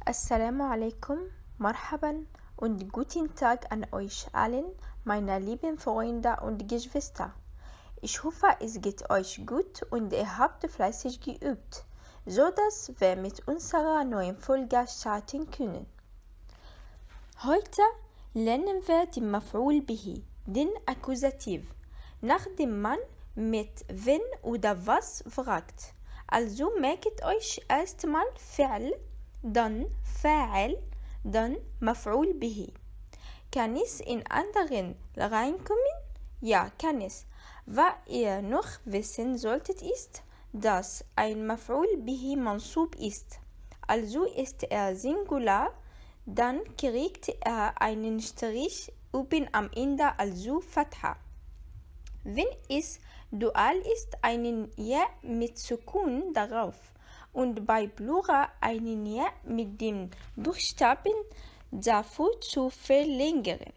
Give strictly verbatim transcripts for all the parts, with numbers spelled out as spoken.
Assalamu alaikum, marhaban und guten Tag an euch allen, meine lieben Freunde und Geschwister. Ich hoffe, es geht euch gut und ihr habt fleißig geübt, so dass wir mit unserer neuen Folge starten können. Heute lernen wir den Maf'ul bihi, den Akkusativ, nachdem man mit wenn oder was fragt. Also merkt euch erstmal Fi'l, dann Fa'il, dann Maf'ul bihi. Kann es in anderen reinkommen? Ja, kann es. Was ihr noch wissen solltet ist, dass ein Maf'ul bihi mansub ist. Also ist er Singular, dann kriegt er einen Strich oben am Ende, also Fatha. Wenn es Dual ist, einen Ja mit Sukun darauf und bei Plural einen Ja mit dem Buchstaben davor zu verlängern.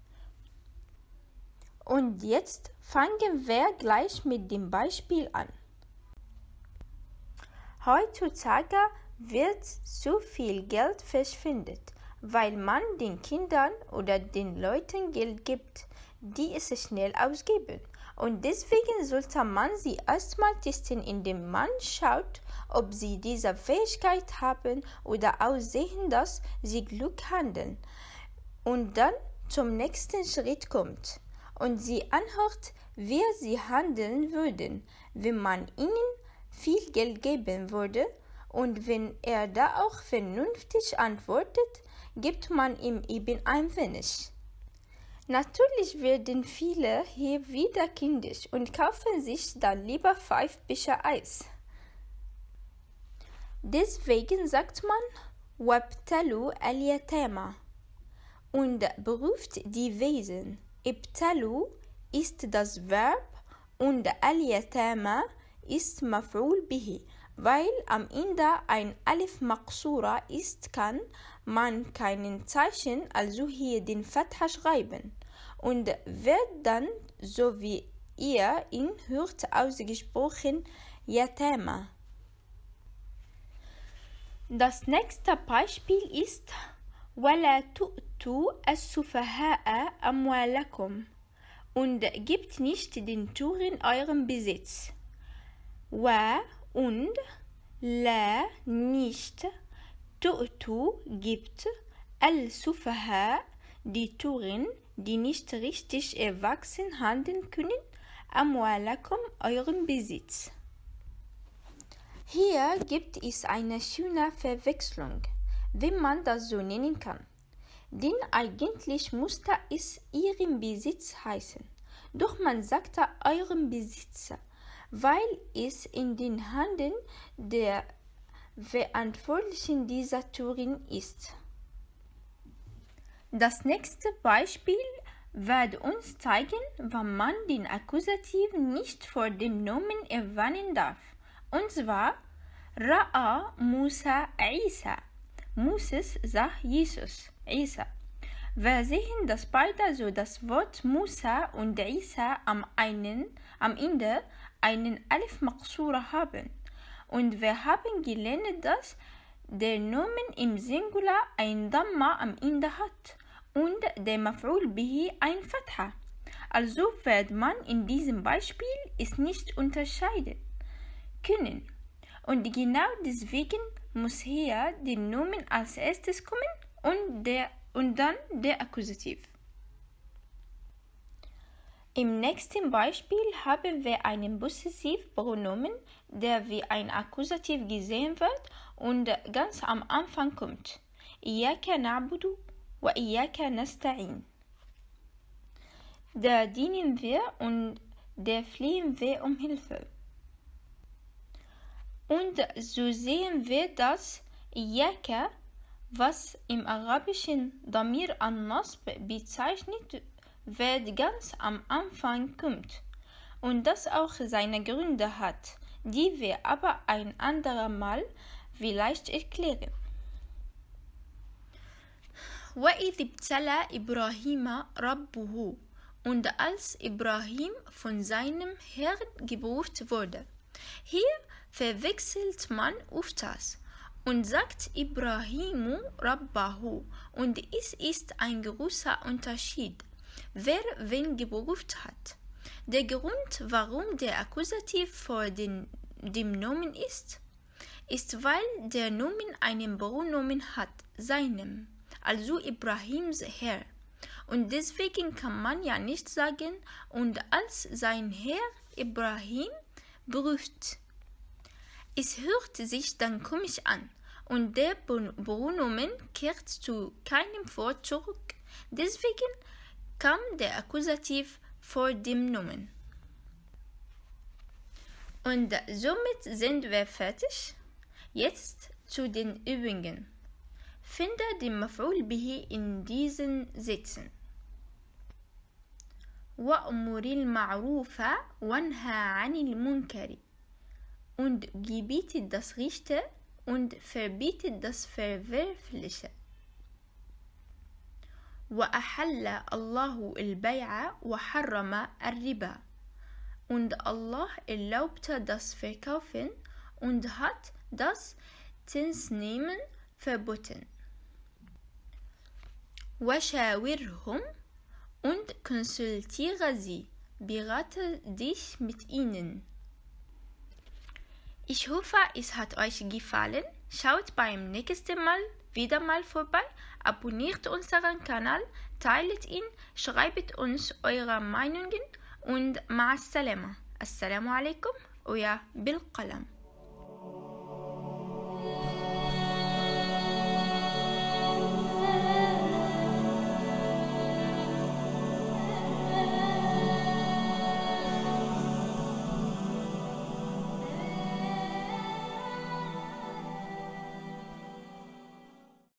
Und jetzt fangen wir gleich mit dem Beispiel an. Heutzutage wird zu viel Geld verschwendet, weil man den Kindern oder den Leuten Geld gibt, die es schnell ausgeben. Und deswegen sollte man sie erstmal testen, indem man schaut, ob sie diese Fähigkeit haben oder aussehen, dass sie Glück handeln. Und dann zum nächsten Schritt kommt und sie anhört, wie sie handeln würden, wenn man ihnen viel Geld geben würde. Und wenn er da auch vernünftig antwortet, gibt man ihm eben ein wenig. Natürlich werden viele hier wieder kindisch und kaufen sich dann lieber fünf Becher Eis. Deswegen sagt man Wabtalu al-Yatama und beruft die Wesen. Ibtalu ist das Verb und al-Yatama ist Maf'ul bihi. Weil am Ende ein Alif Maqsura ist, kann man keinen Zeichen, also hier den Fatha schreiben und wird dann, so wie ihr ihn hört, ausgesprochen Yatama. Das nächste Beispiel ist وَلَا تُؤْتُوا السُّفَهَاءَ أَمْوَالَكُمْ und gebt nicht den Touren eurem Besitz. Wa und la nicht, tu'tu gibt, al-Sufaha die Touren, die nicht richtig erwachsen handeln können, amwalakum eurem Besitz. Hier gibt es eine schöne Verwechslung, wenn man das so nennen kann. Denn eigentlich musste es ihrem Besitz heißen, doch man sagte eurem Besitzer, weil es in den Händen der Verantwortlichen dieser Touren ist. Das nächste Beispiel wird uns zeigen, wann man den Akkusativ nicht vor dem Nomen erwähnen darf. Und zwar Ra'a Musa Isa. Moses sah Jesus, Isa. Wir sehen, dass beide so das Wort Musa und Isa am, einen, am Ende einen Alif Maqsura haben. Und wir haben gelernt, dass der Nomen im Singular ein Dhamma am Ende hat und der Maf'ul bihi ein Fatha. Also wird man in diesem Beispiel es nicht unterscheiden können. Und genau deswegen muss hier der Nomen als erstes kommen und, der, und dann der Akkusativ. Im nächsten Beispiel haben wir einen Possessivpronomen, der wie ein Akkusativ gesehen wird und ganz am Anfang kommt. Iyaka na'budu wa iyaka nasta'in. Da dienen wir und da fliehen wir um Hilfe. Und so sehen wir, dass Iyaka, was im Arabischen Damir an-Nasb bezeichnet, wird ganz am Anfang kommt und das auch seine Gründe hat, die wir aber ein andermal vielleicht erklären. وَإِذِ ابْتَلَى إِبْرَاهِيمَ رَبُّهُ und als Ibrahim von seinem Herrn geprüft wurde. Hier verwechselt man öfters und sagt Ibrahimu Rabbahu. Und es ist ein großer Unterschied, wer wen geprüft hat. Der Grund, warum der Akkusativ vor den, dem Nomen ist, ist, weil der Nomen einen Pronomen hat, seinem, also Ibrahims Herr. Und deswegen kann man ja nicht sagen, und als sein Herr Ibrahim prüft. Es hört sich dann komisch an und der Pronomen kehrt zu keinem Wort zurück. Deswegen kam der Akkusativ vor dem Nomen. Und somit sind wir fertig. Jetzt zu den Übungen. Finde den Maf'ul bihi in diesen Sätzen. وَأْمُرِ الْمَعْرُوفَ وَانْهَى عَنِ الْمُنْكَرِ. Und gebiete das Rechte und verbiete das Verwerfliche. وَأَحَلَّ اللَّهُ الْبَيْعَ وَحَرَّمَ الرِّبَا. Und Allah erlaubte das Verkaufen und hat das Zinsnehmen verboten. وَشَاوِرْهُمْ. Und konsultiere sie, berate dich mit ihnen. Ich hoffe, es hat euch gefallen. Schaut beim nächsten Mal wieder mal vorbei, abonniert unseren Kanal, teilt ihn, schreibt uns eure Meinungen und ma'as salama. Assalamu alaikum, euer Bilqalam.